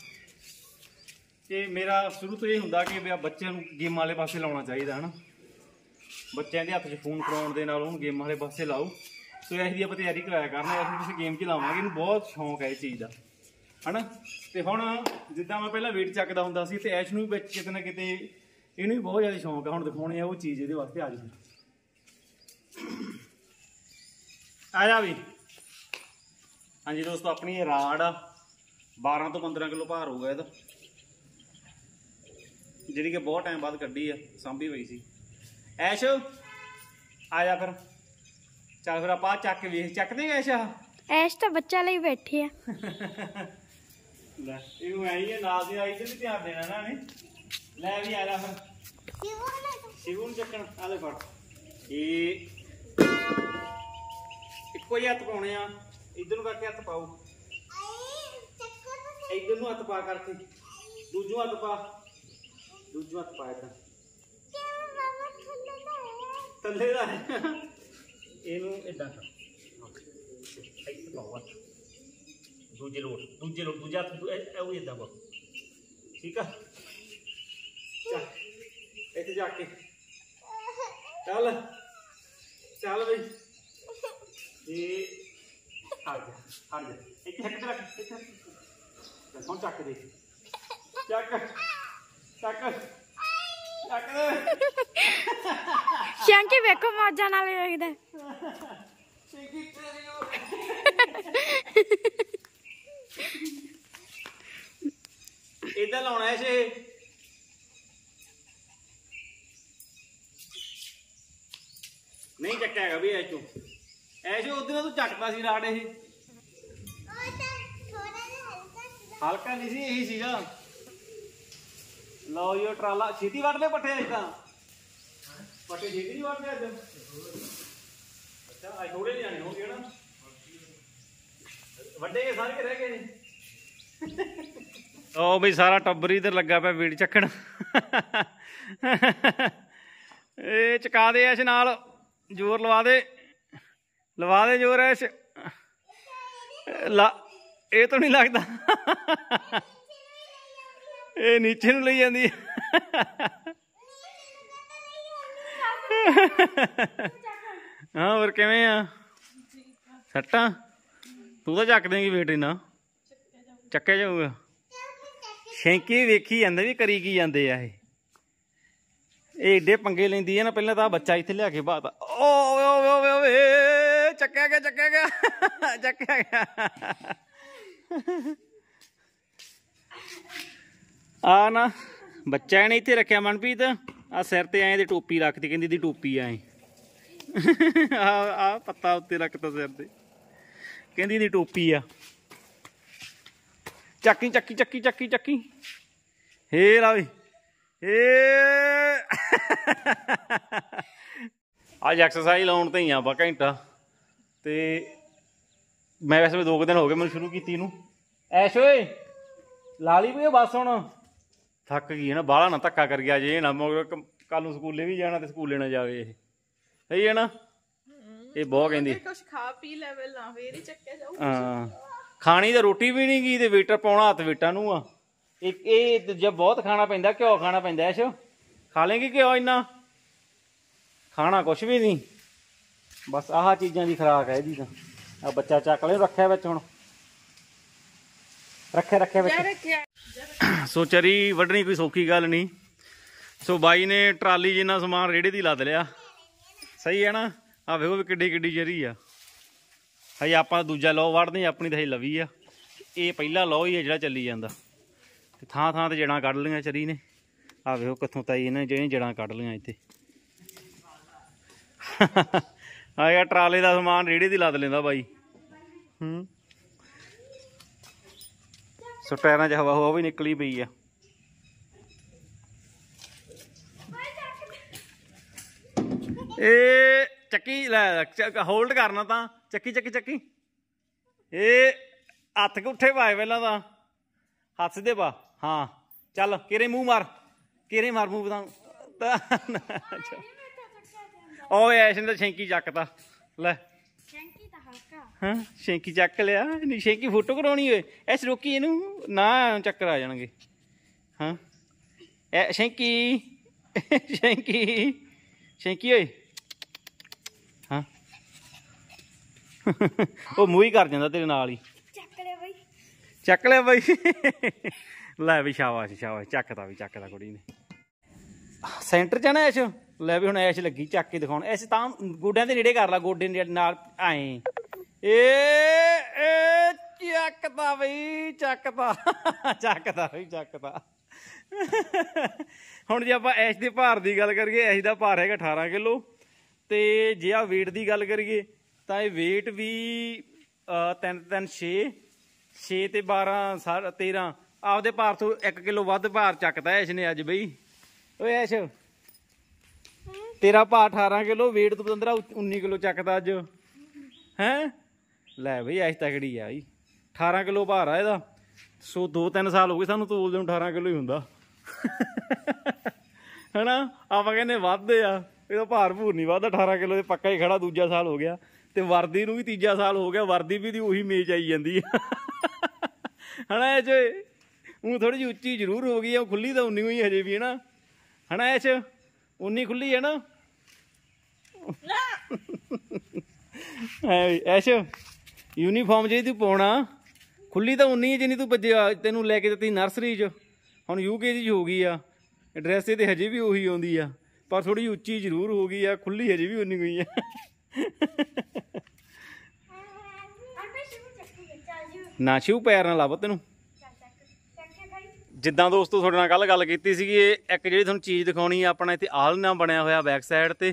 Speaker 1: कि मेरा शुरू तो ये हुंदा कि बच्चों नूं गेम वाले पासे लाउणा चाहिदा है ना बच्चों के हत्थ 'च फोन फड़ाउण दे नाल उहनूं गेम वाले पासे लाओ सो इस दी आपां तैयारी कराया करना असीं किसी गेम च लावांगे इहनूं बहुत शौक है इस चीज़ का है ना तो हुण जिद्दां मैं पहलां वेट चकदा हुंदा सी ते ऐश नूं भी किते ना किते इहनूं भी बहुत ज़्यादा शौक है हुण दिखाउणे आ वो चीज़ इहदे वास्ते आ जाओ आया भी हाँ जी दोस्तों अपनी राड 12 तो 15 किलो भार होगा ਇਹਦਾ ਜਿਹੜੀ ਕਿ बहुत टाइम बाद ਕੱਢੀ ਆ ਸਾਂਭੀ ਪਈ ਸੀ ਐਸ਼ आ जा फिर चल फिर ਆਪਾਂ ਚੱਕ ਕੇ ਵੇਖ ਚੱਕ ਦੇਗਾ ਐਸ਼
Speaker 3: ऐश तो बच्चा ਲਈ बैठे है
Speaker 1: ਲੈ ਇਹਨੂੰ ਆਈ ਹੈ ਨਾਲ ਦੀ ਆਈ ਤੇ ਵੀ ਧਿਆਨ ਦੇਣਾ ਨਾ ਨੇ ਲੈ ਵੀ ਆ ਜਾ ਫਿਰ ਸ਼ਿਵੂ ਨੂੰ ਚੱਕਣ ਆ ਲੈ ਫੜ ਇਹ ਇੱਕੋ ਹੀ ਹੱਥ ਪਾਉਣੇ ਆ इधर करके हथ पाओ इधर हथ पा करके दूजो हथ पा दूजो हथ पा इधर थले इनू इदा कर पाओ हथ दूजे लोट दूजा हथ इदा पाओ ठीक है चल इतने जाके चल चल भाई ये हट जा एक हट रख कौन चक दे चक चक
Speaker 3: ਸ਼ੈਂਕੀ ਵੇਖੋ ਮੌਜਾਂ ਨਾਲ ਵੇਖਦਾ।
Speaker 1: ਇਦਾਂ ਲਾਉਣਾ ਐ ਛੇ। ਨਹੀਂ ਚੱਕਿਆ ਹੈਗਾ ਵੀ ਐਚੋ ਐਸ਼ੋ ਉਦੋਂ ਤੂੰ ਚੱਕਦਾ ਸੀ ਰਾੜ ਇਹ ਹਲਕਾ ਨਹੀਂ ਸੀ ਇਹੀ ਸੀਗਾ। ਲਓ ਜੀ ਟਰਾਲਾ ਛੇਤੀ ਵੱਢ ਲੈ ਪੱਠੇ ਅੱਜ ਤਾਂ ਪੱਠੇ ਛੇਤੀ ਨਹੀਂ ਵੱਢਦੇ ਅੱਜ। ਅੱਛਾ ਅੱਜ ਥੋੜੇ ਨਹੀਂ ਆਣੇ ਹੋਣਗੇ ਨਾ ਵੱਡੇ ਸਾਰੇ ਰਹਿ ਗਏ ਨੇ। ਉਹ ਬਈ ਸਾਰਾ ਟੱਬਰ ਇਧਰ ਲੱਗਾ ਪਿਆ ਵੀੜ ਚੱਕਣ। ਇਹ ਚਕਾ ਦੇ ਐਸ਼ ਨਾਲ ਜ਼ੋਰ ਲਵਾ ਦੇ ਜ਼ੋਰ ਐਸ਼ ਇਹ ਤਾਂ ਨਹੀਂ ਲੱਗਦਾ ਇਹ ਨੀਚੇ ਨੂੰ ਲਈ ਜਾਂਦੀ ਹਾਂ ਹੋਰ ਕਿਵੇਂ ਆ ਸੱਟਾਂ ਤੂੰ ਤਾਂ ਚੱਕ ਦੇਂਗੀ ਵੇਟ ਇਹਨਾਂ ਚੱਕਿਆ ਜਾਊਗਾ। ਸ਼ੈਂਕੀ ਵੇਖੀ ਜਾਂਦੇ ਵੀ ਕਰੀ ਕੀ ਜਾਂਦੇ ਆ ਇਹ ਏਡੇ ਪੰਗੇ ਲੈਂਦੀ ਆ ਨਾ। ਪਹਿਲਾਂ ਤਾਂ ਬੱਚਾ ਇੱਥੇ ਲਿਆ ਕੇ ਬਾਤ ਓਏ ਚੱਕਿਆ ਗਿਆ ਆ ਨਾ ਬੱਚਾ ਇਹਨੇ ਇੱਥੇ ਰੱਖਿਆ ਮਨਪ੍ਰੀਤ ਆ ਸਿਰ ਤੇ ਐਂ ਦੀ ਟੋਪੀ ਰੱਖਦੀ ਕਹਿੰਦੀ ਦੀ ਟੋਪੀ ਐ ਆ ਪੱਤਾ ਉੱਤੇ ਰੱਖਤਾ ਸਿਰ ਤੇ ਕਹਿੰਦੀ ਦੀ ਟੋਪੀ ਆ। ਚੱਕੀ ਹੇ ਲਾ ਵੀ ਅੱਜ ਐਕਸਰਸਾਈਜ਼ ਲਾਉਣ ਤੇ ਹੀ ਆ ਆਪਾਂ ਘੰਟਾ ਤੇ ਮੈਂ ਵੈਸੇ 2 ਦਿਨ ਹੋ ਗਏ ਮੈਨੂੰ ਸ਼ੁਰੂ ਕੀਤੀ ਇਹਨੂੰ। ਐਸ਼ ਓਏ ਲਾ ਲਈ ਵੀ ਬਸ ਹੁਣ ਥੱਕ ਗਈ ਹੈ ਨਾ ਬਾਹਲਾ ਨਾ ਧੱਕਾ ਕਰ ਗਿਆ ਜੇ ਇਹ ਨਾ ਕੱਲ ਨੂੰ ਸਕੂਲੇ ਵੀ ਜਾਣਾ ਤੇ ਸਕੂਲੇ ਨਾ ਜਾਵੇ ਇਹ ਸਹੀ ਹੈ ਨਾ। ਇਹ ਬਹੁਤ ਕਹਿੰਦੀ
Speaker 4: ਕੁਛ ਖਾ ਪੀ ਲੈ ਪਹਿਲਾਂ ਫੇਰ ਹੀ ਚੱਕਿਆ ਜਾਊ।
Speaker 1: ਹਾਂ ਖਾਣੀ ਤਾਂ ਰੋਟੀ ਵੀ ਨਹੀਂ ਗਈ ਤੇ ਵੇਟਰ ਪਾਉਣਾ ਹੱਥ ਵੇਟਾਂ ਨੂੰ ਆ। ਇਹ ਜੇ ਬਹੁਤ ਖਾਣਾ ਪੈਂਦਾ ਘਿਓ ਖਾਣਾ ਪੈਂਦਾ ਐਸ਼ ਖਾ ਲੇਂਗੀ ਘਿਓ ਇੰਨਾ ਖਾਣਾ ਕੁਛ ਵੀ ਨਹੀਂ ਬਸ ਆਹ ਚੀਜ਼ਾਂ ਦੀ ਖੁਰਾਕ ਹੈ ਇਹਦੀ ਤਾਂ। ਆ ਬੱਚਾ ਚੱਕ ਲਿਓ ਰੱਖਿਆ ਵਿੱਚ ਹੁਣ ਰੱਖਿਆ ਵਿੱਚ। ਸੋ ਚਰੀ ਵੱਢਣੀ ਕੋਈ ਸੌਖੀ ਗੱਲ ਨਹੀਂ। ਸੋ ਬਾਈ ਨੇ ਟਰਾਲੀ ਜਿੰਨਾ ਸਮਾਨ ਰੇੜੇ ਦੀ ਲੱਦ ਲਿਆ ਸਹੀ ਹੈ ਨਾ। ਆ ਵੇਖੋ ਵੀ ਕਿੱਡੀ ਚਰੀ ਆ। ਹਜੇ ਆਪਾਂ ਦੂਜਾ ਲੋ ਵੜਦੇ ਆਪਣੀ ਤਾਂ ਹਜੇ ਲਵੀ ਆ। ਇਹ ਪਹਿਲਾ ਲੋ ਹੀ ਹੈ ਜਿਹੜਾ ਚੱਲੀ ਜਾਂਦਾ ਤੇ ਥਾਂ ਤੇ ਜੜਾਂ ਕੱਢ ਲਈਆਂ ਚਰੀ ਨੇ। ਆ ਵੇਖੋ ਕਿੱਥੋਂ ਤਾਈ ਇਹਨੇ ਜਿਹੜੀਆਂ ਜੜਾਂ ਕੱਢ ਲਈਆਂ ਇੱਥੇ। ਆ ਯਾਰ ਟਰਾਲੇ ਦਾ ਸਮਾਨ ਰੇੜੇ ਦੀ ਲੱਦ ਲੈਂਦਾ ਬਾਈ। ਸੋ ਟਾਇਰਾਂ 'ਚ ਹਵਾ ਵੀ ਨਿਕਲੀ ਪਈ ਆ। ਇਹ ਚੱਕੀ ਲੈ ਹੋਲਡ ਕਰਨਾ ਤਾਂ ਚੱਕੀ ਇਹ ਹੱਥ ਉੱਠੇ ਪਾਏ ਪਹਿਲਾਂ ਤਾਂ ਹੱਥ ਸਿੱਧੇ ਪਾ। ਹਾਂ ਚੱਲ ਕਿਹੜੇ ਮੂੰਹ ਮਾਰ ਮੂੰਹ ਤਾਂ ਓਏ ਐਸ਼ ਨੇ ਤਾਂ ਸ਼ੈਂਕੀ ਚੱਕਤਾ ਲੈ ਹਾਂ ਸ਼ੈਂਕੀ ਚੱਕ ਲਿਆ। ਨਹੀਂ ਸ਼ੈਂਕੀ ਫੋਟੋ ਕਰਾਉਣੀ ਹੋਏ ਐਸ ਰੋਕੀ ਇਹਨੂੰ ਨਾ ਚੱਕਰ ਆ ਜਾਣਗੇ। ਹਾਂ ਐ ਸ਼ੈਂਕੀ ਓਏ ਹਾਂ ਉਹ ਮੂੰਹ ਹੀ ਕਰ ਜਾਂਦਾ ਤੇਰੇ ਨਾਲ ਹੀ। ਚੱਕ ਲਿਆ ਬਾਈ ਲੈ ਵੀ ਸ਼ਾਬਾਸ਼ ਚੱਕਦਾ ਕੁੜੀ ਨੇ ਸੈਂਟਰ 'ਚ ਨਾ ਐਸ਼। ਲੈ ਵੀ ਹੁਣ ਐਸ਼ ਲੱਗੀ ਚੱਕ ਕੇ ਦਿਖਾਉਣ। ਐਸ਼ ਤਾਂ ਗੋਡਿਆਂ ਦੇ ਨੇੜੇ ਕਰ ਲਾ ਗੋਡੇ ਨਾਲ ਆਏ ਇਹ ਚੱਕਦਾ ਬਈ ਚੱਕਦਾ ਹੁਣ ਜੇ ਆਪਾਂ ਐਸ਼ ਦੇ ਭਾਰ ਦੀ ਗੱਲ ਕਰੀਏ ਐਸ਼ ਦਾ ਭਾਰ ਹੈਗਾ 18 ਕਿਲੋ ਤੇ ਜੇ ਆ ਵੇਟ ਦੀ ਗੱਲ ਕਰੀਏ ਤਾਂ ਇਹ ਵੇਟ ਵੀ 3 6 ਤੇ 12 13 ਆਪਦੇ ਭਾਰ ਤੋਂ 1 ਕਿਲੋ ਵੱਧ ਭਾਰ ਚੱਕਦਾ ਐਸ਼ ਨੇ ਅੱਜ ਬਈ। ਓਏ ਐਸ਼ ਤੇਰਾ ਭਾਰ 18 ਕਿਲੋ ਵੇਟ ਤੋਂ ਪਤੰਦਰਾ 19 ਕਿਲੋ ਚੱਕਦਾ ਅੱਜ ਹੈਂ। ਲੈ ਬਈ ਐਸ਼ ਤਕੜੀ ਆ ਬਈ 18 ਕਿਲੋ ਭਾਰ ਆ ਇਹਦਾ। ਸੋ 2-3 ਸਾਲ ਹੋ ਗਏ ਸਾਨੂੰ ਤੋਲਦੇ ਨੂੰ 18 ਕਿਲੋ ਹੀ ਹੁੰਦਾ ਹਨਾ। ਆਪਾਂ ਕਹਿੰਦੇ ਵੱਧਦੇ ਆ ਇਹਦਾ ਭਾਰ ਭੂਰ ਨਹੀਂ ਵੱਧਦਾ 18 ਕਿਲੋ ਦੇ ਪੱਕਾ ਹੀ ਖੜਾ। ਦੂਜਾ ਸਾਲ ਹੋ ਗਿਆ ਤੇ ਵਰਦੀ ਨੂੰ ਵੀ ਤੀਜਾ ਸਾਲ ਹੋ ਗਿਆ। ਵਰਦੀ ਵੀ ਦੀ ਉਹੀ ਮੇਚ ਆਈ ਜਾਂਦੀ ਆ ਹਨਾ। ਐਚ ਊਂ ਥੋੜੀ ਜਿਹੀ ਉੱਚੀ ਜ਼ਰੂਰ ਹੋ ਗਈ ਆ। ਉਹ ਖੁੱਲੀ ਤਾਂ 19 ਹੀ ਹਜੇ ਵੀ ਹਨਾ ਐਚ 19 ਖੁੱਲੀ ਹੈ ਨਾ ਐਸ਼। ਯੂਨੀਫਾਰਮ ਜੇ ਤੂੰ ਪਾਉਣਾ ਖੁੱਲੀ ਤਾਂ 19 ਜਿੰਨੀ ਤੂੰ ਤੈਨੂੰ ਲੈ ਕੇ ਦਿੱਤੀ ਨਰਸਰੀ 'ਚ ਹੁਣ UKG 'ਚ ਹੋ ਗਈ ਆ। ਐਡਰੈਸ ਤੇ ਹਜੇ ਵੀ ਉਹੀ ਆਉਂਦੀ ਆ, ਪਰ ਥੋੜੀ ਉੱਚੀ ਜ਼ਰੂਰ ਹੋ ਗਈ ਆ, ਖੁੱਲੀ ਹਜੇ ਵੀ ਉਨੀ ਗਈ ਆ। ਨਾ ਸ਼ਿਵ ਪੈਰ ਨਾਲ ਲੱਭ ਤੈਨੂੰ। ਜਿੱਦਾਂ ਦੋਸਤੋ ਤੁਹਾਡੇ ਨਾਲ ਕੱਲ ਗੱਲ ਕੀਤੀ ਸੀਗੀ, ਇਹ ਇੱਕ ਜਿਹੜੀ ਤੁਹਾਨੂੰ ਚੀਜ਼ ਦਿਖਾਉਣੀ ਆ, ਆਪਣਾ ਇੱਥੇ ਆਲਣਾ ਬਣਿਆ ਹੋਇਆ ਬੈਕ ਸਾਈਡ ਤੇ,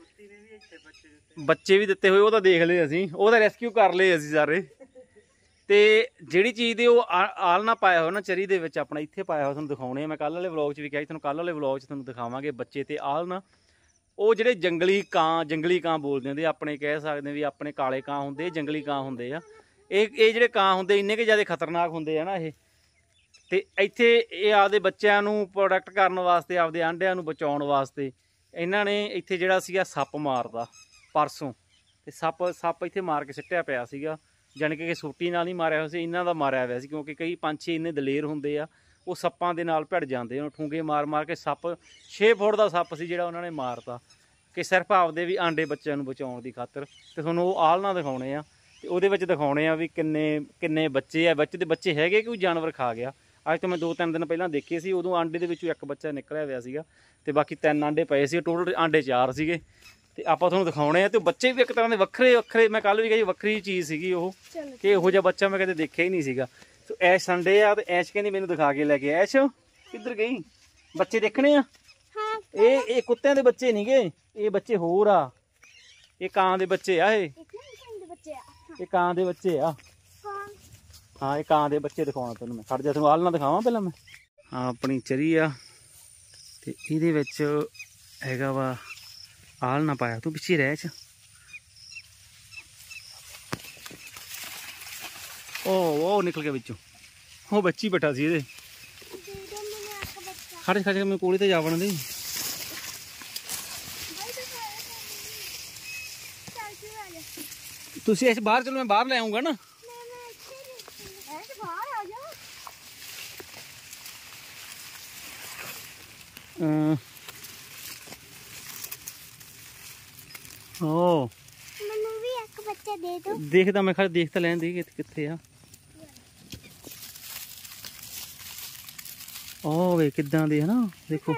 Speaker 1: ਬੱਚੇ ਵੀ ਦਿੱਤੇ ਹੋਏ, ਉਹ ਤਾਂ ਦੇਖ ਲਏ ਅਸੀਂ, ਉਹ ਤਾਂ ਰੈਸਕਿਊ ਕਰ ਲਏ ਅਸੀਂ ਸਾਰੇ। ਤੇ ਜਿਹੜੀ ਚੀਜ਼ ਦੇ ਉਹ ਆਲਣਾ ਪਾਇਆ ਹੋਇਆ ਨਾ ਚਰੀ ਦੇ ਵਿੱਚ, ਆਪਣਾ ਇੱਥੇ ਪਾਇਆ ਹੋਇਆ, ਤੁਹਾਨੂੰ ਦਿਖਾਉਣੇ ਆ। ਮੈਂ ਕੱਲ ਵਾਲੇ ਵਲੌਗ 'ਚ ਵੀ ਕਿਹਾ ਸੀ ਤੁਹਾਨੂੰ, ਕੱਲ ਵਾਲੇ ਵਲੌਗ 'ਚ ਤੁਹਾਨੂੰ ਦਿਖਾਵਾਂਗੇ ਬੱਚੇ ਤੇ ਆਲਣਾ। ਉਹ ਜਿਹੜੇ ਜੰਗਲੀ ਕਾਂ ਬੋਲਦੇ ਹੁੰਦੇ, ਆਪਣੇ ਕਹਿ ਸਕਦੇ ਵੀ ਆਪਣੇ ਕਾਲੇ ਕਾਂ ਹੁੰਦੇ, ਜੰਗਲੀ ਕਾਂ ਹੁੰਦੇ ਆ। ਇਹ ਜਿਹੜੇ ਕਾਂ ਹੁੰਦੇ ਇੰਨੇ ਕੁ ਜ਼ਿਆਦਾ ਖਤਰਨਾਕ ਹੁੰਦੇ ਆ ਨਾ ਇਹ। ਤੇ ਇੱਥੇ ਇਹ ਆਪਦੇ ਬੱਚਿਆਂ ਨੂੰ ਪ੍ਰੋਟੈਕਟ ਕਰਨ ਵਾਸਤੇ, ਆਪਦੇ ਆਂਡਿਆਂ ਨੂੰ ਬਚਾਉਣ ਵਾਸਤੇ ਇਹਨਾਂ ਨੇ ਇੱਥੇ ਜਿਹੜਾ ਸੀਗਾ ਸੱਪ ਮਾਰਦਾ ਪਰਸੋਂ। ਤੇ ਸੱਪ ਇੱਥੇ ਮਾਰ ਕੇ ਸਿੱਟਿਆ ਪਿਆ ਸੀਗਾ, ਜਾਣੀ ਕਿ ਸੋਟੀ ਨਾਲ ਨਹੀਂ ਮਾਰਿਆ ਹੋਇਆ ਸੀ, ਇਹਨਾਂ ਦਾ ਮਾਰਿਆ ਹੋਇਆ ਸੀ। ਕਿਉਂਕਿ ਕਈ ਪੰਛੀ ਇੰਨੇ ਦਲੇਰ ਹੁੰਦੇ ਆ, ਉਹ ਸੱਪਾਂ ਦੇ ਨਾਲ ਭਿੜ ਜਾਂਦੇ ਆ, ਠੂੰਗੇ ਮਾਰ ਕੇ। ਸੱਪ 6 ਫੁੱਟ ਦਾ ਸੱਪ ਸੀ ਜਿਹੜਾ ਉਹਨਾਂ ਨੇ ਮਾਰਤਾ, ਕਿ ਸਿਰਫ ਆਪਦੇ ਵੀ ਆਂਡੇ ਬੱਚਿਆਂ ਨੂੰ ਬਚਾਉਣ ਦੀ ਖਾਤਰ। ਤੇ ਤੁਹਾਨੂੰ ਉਹ ਆਲਣਾ ਦਿਖਾਉਣੇ ਆ, ਤੇ ਉਹਦੇ ਵਿੱਚ ਦਿਖਾਉਣੇ ਆ ਵੀ ਕਿੰਨੇ ਬੱਚੇ ਆ, ਬੱਚੇ ਹੈਗੇ ਕੋਈ ਜਾਨਵਰ ਖਾ ਗਿਆ। ਅੱਜ ਤੋਂ ਮੈਂ 2-3 ਦਿਨ ਪਹਿਲਾਂ ਦੇਖੇ ਸੀ, ਉਦੋਂ ਆਂਡੇ ਦੇ ਵਿੱਚੋਂ ਇੱਕ ਬੱਚਾ ਨਿਕਲਿਆ ਹੋਇਆ ਸੀਗਾ, ਤੇ ਬਾਕੀ 3 ਆਂਡੇ ਪਏ ਸੀ, ਟੋਟਲ ਆਂਡੇ 4 ਸੀਗੇ। ਤੇ ਆਪਾਂ ਤੁਹਾਨੂੰ ਦਿਖਾਉਣੇ ਆ। ਤੇ ਬੱਚੇ ਵੀ ਇੱਕ ਤਰ੍ਹਾਂ ਦੇ ਵੱਖਰੇ, ਮੈਂ ਕੱਲ ਵੀ ਕਹੀ ਵੱਖਰੀ ਚੀਜ਼ ਸੀਗੀ ਉਹ, ਕਿ ਇਹੋ ਜਿਹਾ ਬੱਚਾ ਮੈਂ ਕਦੇ ਦੇਖਿਆ ਹੀ ਨਹੀਂ ਸੀਗਾ। ਤੇ ਐਸ਼ ਸੰਡੇ ਆ, ਤੇ ਐਸ਼ ਕਹਿੰਦੀ ਮੈਨੂੰ ਦਿਖਾ ਕੇ ਲੈ ਕੇ। ਐਸ਼ ਕਿੱਧਰ ਗਈ? ਬੱਚੇ ਦੇਖਣੇ ਆ। ਇਹ ਕੁੱਤਿਆਂ ਦੇ ਬੱਚੇ ਨਹੀਂਗੇ, ਇਹ ਬੱਚੇ ਹੋਰ ਆ, ਇਹ ਕਾਂ ਦੇ ਬੱਚੇ ਆ। ਇਹ ਕਾਂ ਦੇ ਬੱਚੇ ਆ। ਹਾਂ, ਇਹ ਕਾਂ ਦੇ ਬੱਚੇ ਦਿਖਾਉਣਾ ਤੈਨੂੰ ਮੈਂ। ਖੜ ਜਾ, ਤੈਨੂੰ ਆਲਣਾ ਦਿਖਾਵਾਂ ਪਹਿਲਾਂ ਮੈਂ। ਹਾਂ, ਆਪਣੀ ਚਰੀ ਆ, ਤੇ ਇਹਦੇ ਵਿੱਚ ਹੈਗਾ ਵਾ ਆਲਣਾ ਪਾਇਆ। ਤੂੰ ਪਿੱਛੇ ਰਹਿ ਚ। ਉਹ ਨਿਕਲ ਗਿਆ ਵਿੱਚੋਂ, ਉਹ ਬੱਚੀ ਬੈਠਾ ਸੀ ਇਹਦੇ। ਖੜ ਮੈਂ ਕੋਲੇ ਤੇ ਜਾ ਵੜਨ ਦੇ। ਤੁਸੀਂ ਇਸ ਬਾਹਰ ਚਲੋ, ਮੈਂ ਬਾਹਰ ਲੈ ਆਉਂਗਾ ਨਾ। ਓ
Speaker 3: ਮੈਨੂੰ ਵੀ ਇੱਕ ਬੱਚਾ ਦੇ ਦਿਓ।
Speaker 1: ਦੇਖਦਾ ਮੈਂ, ਖੜ ਦੇਖ ਤਾਂ ਲੈਣ ਦੇ ਕਿੱਥੇ ਆ। ਓ ਵੇ ਕਿੱਦਾਂ ਦੇ ਹਨਾ, ਦੇਖੋ।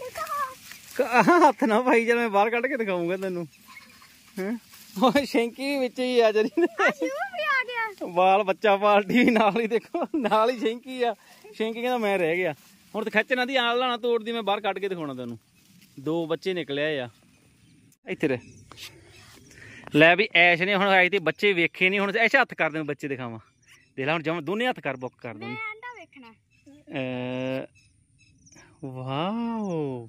Speaker 1: ਹੱਥ ਨਾ ਭਾਈ, ਜਦ ਮੈਂ ਬਾਹਰ ਕੱਢ ਕੇ ਦਿਖਾਉਂਗਾ ਤੈਨੂੰ। ਉਹ ਸ਼ੈਂਕੀ ਵਿੱਚ ਹੀ ਆ ਜਰੀ, ਬਾਲ ਬੱਚਾ ਪਾਲਟੀ ਵੀ ਨਾਲ ਹੀ, ਦੇਖੋ ਨਾਲ ਹੀ ਸ਼ੈਂਕੀ ਆ। ਸ਼ੈਂਕੀ ਕਹਿੰਦਾ ਮੈਂ ਰਹਿ ਗਿਆ। ਹੁਣ ਤਾਂ ਖਿੱਚ ਨਾ ਦੀ, ਆਲਣਾ ਤੋੜਦੀ, ਮੈਂ ਬਾਹਰ ਕੱਢ ਕੇ ਦਿਖਾਉਣਾ ਤੈਨੂੰ। 2 ਬੱਚੇ ਨਿਕਲੇ ਆ ਇੱਥੇ ਰਹਿ। ਲੈ ਵੀ ਐਸ਼ ਨੇ ਹੁਣ ਆਏ ਤੇ ਬੱਚੇ ਵੇਖੇ ਨਹੀਂ। ਹੁਣ ਐਸ਼ ਹੱਥ ਕਰ ਦੇ, ਬੱਚੇ ਦਿਖਾਵਾਂ। ਦੇਖ ਲੈ ਹੁਣ ਜਮ ਦੋਨੇ ਹੱਥ ਕਰ, ਬੁੱਕ ਕਰ ਦੋ। ਵਾਓ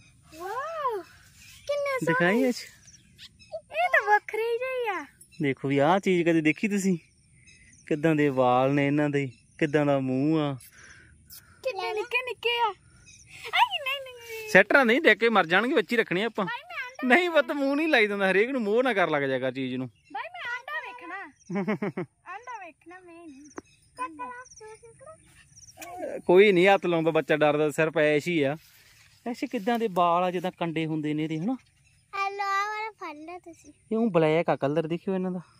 Speaker 3: ਕਿੰਨੇ
Speaker 1: ਦਿਖਾਈ ਐਸ਼।
Speaker 3: ਇਹ ਤਾਂ ਵੱਖਰੀ ਜਿਹੀ ਆ।
Speaker 1: ਦੇਖੋ ਵੀ ਆਹ ਚੀਜ਼ ਕਦੇ ਦੇਖੀ ਤੁਸੀਂ? ਕਿੱਦਾਂ ਦੇ ਵਾਲ ਨੇ ਇਹਨਾਂ ਦੇ, ਕਿੱਦਾਂ ਦਾ ਮੂੰਹ ਆ,
Speaker 3: ਕਿੰਨੇ ਨਿੱਕੇ ਆ। ਨਹੀਂ
Speaker 1: ਸੈਟਰਾਂ ਨਹੀਂ ਦੇਖ ਕੇ ਮਰ ਜਾਣਗੇ, ਬੱਚੀ ਰੱਖਣੀ ਆਪਾਂ। ਨਹੀਂ ਪੁੱਤ, ਮੂੰਹ ਨਹੀਂ ਲਾਈ ਦਿੰਦਾ, ਹਰੇਕ ਨੂੰ ਮੋਹ ਨਾ ਕਰ ਲੱਗ ਜਾਏਗਾ ਚੀਜ਼ ਨੂੰ।
Speaker 3: ਬਾਈ ਮੈਂ ਆਂਡਾ ਵੇਖਣਾ। ਮੈਂ ਨਹੀਂ
Speaker 1: ਕੋਈ ਨਹੀਂ ਹੱਥ ਲਾਉਂਦਾ, ਬੱਚਾ ਡਰਦਾ, ਸਿਰਫ ਐਸ਼ ਹੀ ਆ। ਐਸ਼ ਕਿੱਦਾਂ ਦੇ ਵਾਲ ਆ, ਜਿੱਦਾਂ ਕੰਡੇ ਹੁੰਦੇ ਨੇ ਇਹਦੇ, ਹਨਾ।
Speaker 3: ਹੈਲੋ, ਆ ਵਾਲਾ ਫੜ ਲੈ ਤੁਸੀਂ।
Speaker 1: ਇਹ ਉਹ ਬਲੈਕ ਆ ਕਲਰ, ਦੇਖਿਓ ਇਹਨਾਂ ਦਾ।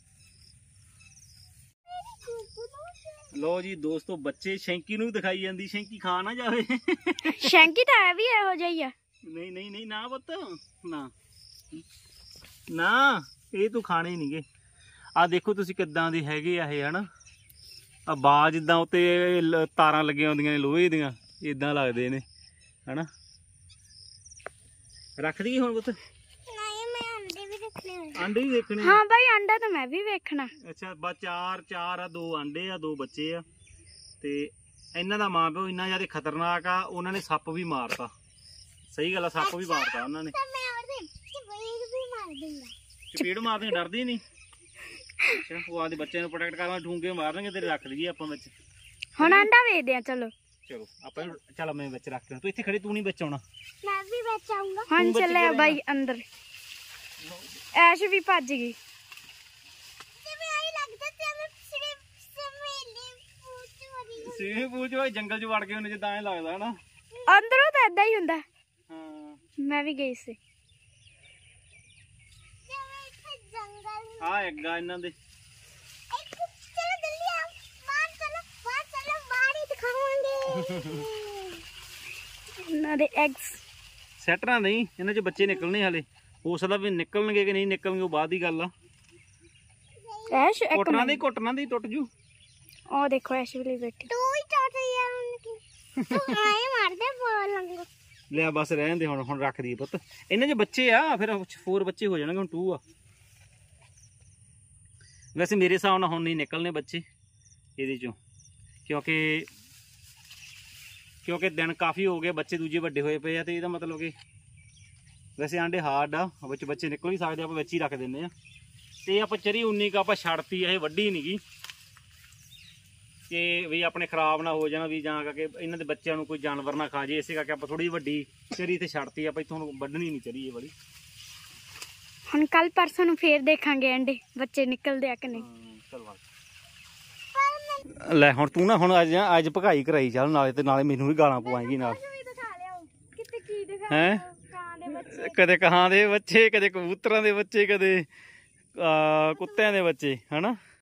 Speaker 1: ਲੋ ਜੀ ਦੋਸਤੋ, ਬੱਚੇ ਸ਼ੈਂਕੀ ਨੂੰ ਵੀ ਦਿਖਾਈ ਜਾਂਦੀ, ਸ਼ੈਂਕੀ ਖਾ ਨਾ ਜਾਵੇ।
Speaker 3: ਸ਼ੈਂਕੀ ਤਾਂ ਹੈ ਵੀ ਇਹੋ ਜਿਹਾ ਹੀ ਆ।
Speaker 1: ਨਹੀਂ ਨਾ ਪੁੱਤ, ਨਾ ਇਹ ਤੂੰ ਖਾਣੇ ਨਹੀਂਗੇ। ਆ ਦੇਖੋ ਤੁਸੀਂ ਕਿੱਦਾਂ ਦੇ ਹੈਗੇ ਆ ਇਹ, ਹਨਾ। ਆ ਬਾਜ ਜਿੱਦਾਂ ਉੱਤੇ ਤਾਰਾਂ ਲੱਗੀਆਂ ਹੁੰਦੀਆਂ ਨੇ ਲੋਹੇ ਦੀਆਂ, ਇਦਾਂ ਲੱਗਦੇ ਨੇ, ਹਨਾ। ਰੱਖ ਦਈਏ ਹੁਣ ਪੁੱਤ?
Speaker 3: ਨਹੀਂ, ਮੈਂ ਅੰਡੇ ਵੀ ਦੇਖਣੇ।
Speaker 1: ਆਂਡੇ ਵੀ ਦੇਖਣੇ?
Speaker 3: ਹਾਂ ਬਾਈ, ਅੰਡਾ ਤਾਂ ਮੈਂ ਵੀ ਵੇਖਣਾ।
Speaker 1: ਅੱਛਾ, ਬਸ 4 ਆ, 2 ਆਂਡੇ ਆ, 2 ਬੱਚੇ ਆ। ਤੇ ਇਹਨਾਂ ਦਾ ਮਾਂ ਪਿਓ ਇੰਨਾ ਜ਼ਿਆਦਾ ਖਤਰਨਾਕ ਆ, ਉਹਨਾਂ ਨੇ ਸੱਪ ਵੀ ਮਾਰਤਾ। ਸਹੀ ਗੱਲ ਆ, ਸੱਪ ਵੀ ਮਾਰਤਾ ਉਹਨਾਂ ਨੇ। ਚਪੇੜ ਮਾਰਦੇ, ਡਰਦੀ ਨਹੀਂ। ਅੱਛਾ, ਉਹ ਆਦੇ ਬੱਚਿਆਂ ਨੂੰ ਪ੍ਰੋਟੈਕਟ ਕਰਨਾ, ਠੂੰਗੇ ਮਾਰਨਗੇ ਤੇਰੇ, ਰੱਖ ਲਈਏ ਆਪਾਂ ਵਿੱਚ।
Speaker 3: ਹੁਣ ਅੰਡਾ ਵੇਚਦੇ ਆ। ਚਲੋ
Speaker 1: ਆਪਾਂ, ਚੱਲ ਮੈਂ ਵਿੱਚ ਰੱਖ, ਤੂੰ ਇੱਥੇ ਖੜੀ, ਤੂੰ ਨਹੀਂ ਵਿੱਚ ਆਉਣਾ।
Speaker 3: ਮੈਂ ਵੀ ਵਿੱਚ ਆਉਂਗਾ। ਹੁਣ ਚੱਲਿਆ ਬਾਈ ਅੰਦਰ। ਐਸ਼ ਵੀ ਭੱਜ ਗਈ।
Speaker 1: ਸਵੀਮਿੰਗ ਪੂਲ ਚ ਜੰਗਲ ਚ ਵੜ ਕੇ ਉਹਨੇ, ਜਿੱਦਾਂ ਐ ਲੱਗਦਾ ਹਨਾ।
Speaker 3: ਅੰਦਰੋਂ ਤਾਂ ਏਦਾਂ ਹੀ ਹੁੰਦਾ।
Speaker 1: ਹਾਂ,
Speaker 3: ਮੈਂ ਵੀ ਗਈ ਸੀ।
Speaker 1: ਆ ਅੱਗਾ ਇਹਨਾਂ ਦੇ।
Speaker 3: ਇਹਨਾਂ ਦੇ ਐਗਸ
Speaker 1: ਸੈਟਰਾਂ ਨਹੀਂ, ਇਹਨਾਂ 'ਚ ਬੱਚੇ ਨਿਕਲਣੇ ਹਾਲੇ। ਹੋ ਸਕਦਾ ਵੀ ਨਿਕਲਣਗੇ ਕਿ ਨਹੀਂ ਨਿਕਲਣਗੇ, ਉਹ ਬਾਅਦ ਦੀ ਗੱਲ ਆ।
Speaker 3: ਐਸ਼ ਇੱਕ
Speaker 1: ਘੁੱਟਣਾ ਦੀ ਟੁੱਟ ਜੂ।
Speaker 3: ਉਹ ਦੇਖੋ ਐਸ਼ ਵਾਲੀ ਬੈਠੀ। ਤੂੰ ਹੀ ਟੁੱਟ ਗਿਆ ਤੂੰ ਆਏ ਮਾਰਦੇ ਬੋਲ
Speaker 1: ਲਿਆ ਬਸ ਰਹਿਣ ਦੇ, ਹੁਣ ਰੱਖ ਦੀ ਪੁੱਤ। ਇਹਨਾਂ 'ਚ ਬੱਚੇ ਆ, ਫਿਰ 4 ਬੱਚੇ ਹੋ ਜਾਣਗੇ, ਹੁਣ 2 ਆ। ਵੈਸੇ ਮੇਰੇ ਹਿਸਾਬ ਨਾਲ ਹੁਣ ਨਹੀਂ ਨਿਕਲਣੇ ਬੱਚੇ ਇਹਦੇ 'ਚੋਂ, ਕਿਉਂਕਿ ਦਿਨ ਕਾਫੀ ਹੋ ਗਏ, ਬੱਚੇ ਦੂਜੇ ਵੱਡੇ ਹੋਏ ਪਏ ਆ। ਤੇ ਇਹਦਾ ਮਤਲਬ ਕਿ ਵੈਸੇ ਆਂਡੇ ਹਾਰਡ ਆ, ਵਿੱਚ ਬੱਚੇ ਨਿਕਲ ਵੀ ਸਕਦੇ, ਆਪਾਂ ਵਿੱਚ ਹੀ ਰੱਖ ਦਿੰਦੇ ਆ। ਤੇ ਆਪਾਂ ਚਰੀ 19 ਕ ਆਪਾਂ ਛੱਡਤੀ, ਇਹ ਵੱਡੀ ਨਹੀਂ ਗੀ ਕਿ ਵੀ ਆਪਣੇ ਖਰਾਬ ਨਾ ਹੋ ਜਾਣਾ, ਵੀ ਜਾਂ ਕਰਕੇ ਇਹਨਾਂ ਦੇ ਬੱਚਿਆਂ ਨੂੰ ਕੋਈ ਜਾਨਵਰ ਨਾ ਖਾ ਜੇ। ਇਸੇ ਕਰਕੇ ਆਪਾਂ ਥੋੜੀ ਵੱਡੀ ਚਰੀ ਤੇ ਛੱਡਤੀ, ਆਪਾਂ ਇੱਥੋਂ ਵੱਢਣੀ ਨਹੀਂ ਚਰੀ ਇਹ ਵਾਲੀ।
Speaker 3: ਹੁਣ ਕੱਲ ਪਰਸੋਂ ਨੂੰ ਫੇਰ ਦੇਖਾਂਗੇ ਅੰਡੇ ਬੱਚੇ ਨਿਕਲਦੇ ਆ ਕਿ ਨਹੀਂ।
Speaker 1: ਚਲ ਲੈ ਹੁਣ ਤੂੰ ਨਾ ਹੁਣ ਅੱਜ ਭਗਾਈ ਕਰਾਈ ਚੱਲ, ਨਾਲੇ ਤੇ ਨਾਲੇ ਮੈਨੂੰ ਵੀ ਗਾਲਾਂ ਪਵਾਏਗੀ ਨਾਲ। ਹੈਂ ਕਦੇ ਕਾਂ ਦੇ ਬੱਚੇ, ਕਦੇ ਕਬੂਤਰਾਂ ਦੇ ਬੱਚੇ, ਕਦੇ ਕੁੱਤਿਆਂ ਦੇ ਬੱਚੇ, ਹਨਾ।